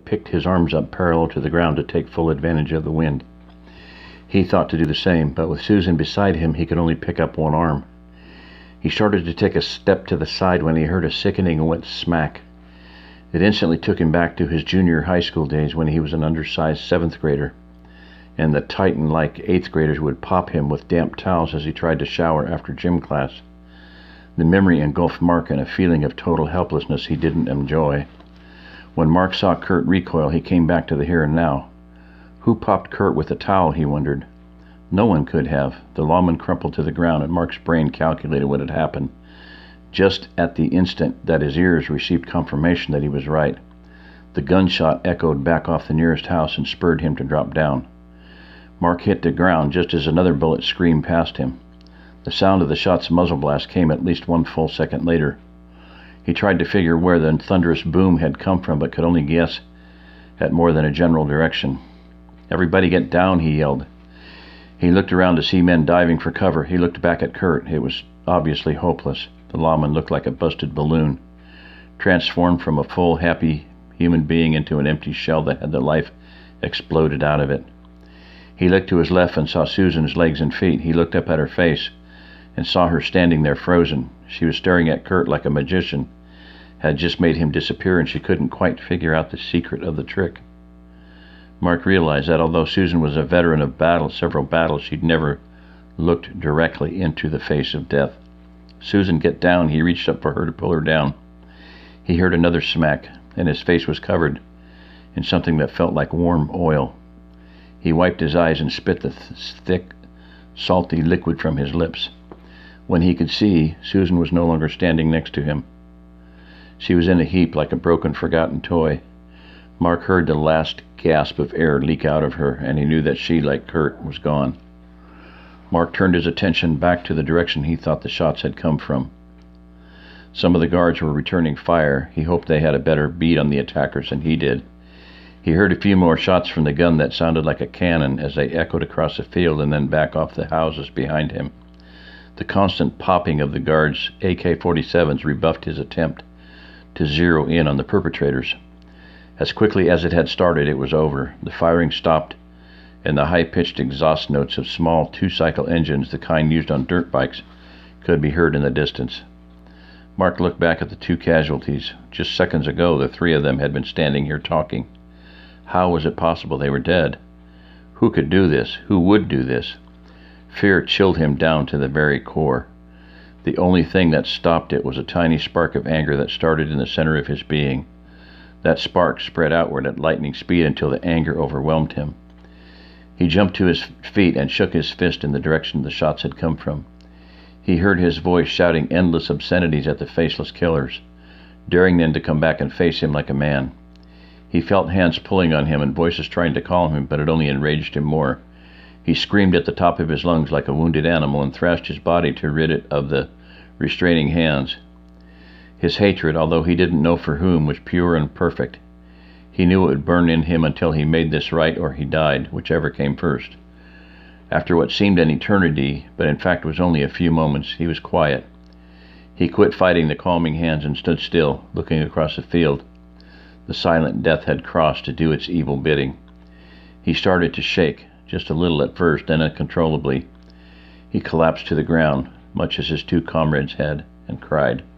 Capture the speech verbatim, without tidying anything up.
picked his arms up parallel to the ground to take full advantage of the wind. He thought to do the same, but with Susan beside him, he could only pick up one arm. He started to take a step to the side when he heard a sickening wet smack. It instantly took him back to his junior high school days when he was an undersized seventh grader, and the Titan-like eighth graders would pop him with damp towels as he tried to shower after gym class. The memory engulfed Mark in a feeling of total helplessness he didn't enjoy. When Mark saw Kurt recoil, he came back to the here and now. Who popped Kurt with a towel, he wondered. No one could have. The lawman crumpled to the ground, and Mark's brain calculated what had happened, just at the instant that his ears received confirmation that he was right. The gunshot echoed back off the nearest house and spurred him to drop down. Mark hit the ground just as another bullet screamed past him. The sound of the shot's muzzle blast came at least one full second later. He tried to figure where the thunderous boom had come from, but could only guess at more than a general direction. "Everybody get down," he yelled. He looked around to see men diving for cover. He looked back at Kurt. It was obviously hopeless. The lawman looked like a busted balloon, transformed from a full, happy human being into an empty shell that had the life exploded out of it. He looked to his left and saw Susan's legs and feet. He looked up at her face and saw her standing there frozen. She was staring at Kurt like a magician had just made him disappear, and she couldn't quite figure out the secret of the trick. Mark realized that although Susan was a veteran of battle, several battles, she'd never looked directly into the face of death. "Susan, get down." He reached up for her to pull her down. He heard another smack, and his face was covered in something that felt like warm oil. He wiped his eyes and spit the th thick, salty liquid from his lips. When he could see, Susan was no longer standing next to him. She was in a heap like a broken, forgotten toy. Mark heard the last gasp of air leak out of her, and he knew that she, like Kurt, was gone. Mark turned his attention back to the direction he thought the shots had come from. Some of the guards were returning fire. He hoped they had a better bead on the attackers than he did. He heard a few more shots from the gun that sounded like a cannon as they echoed across the field and then back off the houses behind him. The constant popping of the guards' A K forty-sevens rebuffed his attempt to zero in on the perpetrators. As quickly as it had started, it was over. The firing stopped, and the high-pitched exhaust notes of small two-cycle engines, the kind used on dirt bikes, could be heard in the distance. Mark looked back at the two casualties. Just seconds ago, the three of them had been standing here talking. How was it possible they were dead? Who could do this? Who would do this? Fear chilled him down to the very core. The only thing that stopped it was a tiny spark of anger that started in the center of his being. That spark spread outward at lightning speed until the anger overwhelmed him. He jumped to his feet and shook his fist in the direction the shots had come from. He heard his voice shouting endless obscenities at the faceless killers, daring them to come back and face him like a man. He felt hands pulling on him and voices trying to calm him, but it only enraged him more. He screamed at the top of his lungs like a wounded animal and thrashed his body to rid it of the restraining hands. His hatred, although he didn't know for whom, was pure and perfect. He knew it would burn in him until he made this right or he died, whichever came first. After what seemed an eternity, but in fact was only a few moments, he was quiet. He quit fighting the calming hands and stood still, looking across the field. The silent death had crossed to do its evil bidding. He started to shake, just a little at first, then uncontrollably. He collapsed to the ground, much as his two comrades had, and cried.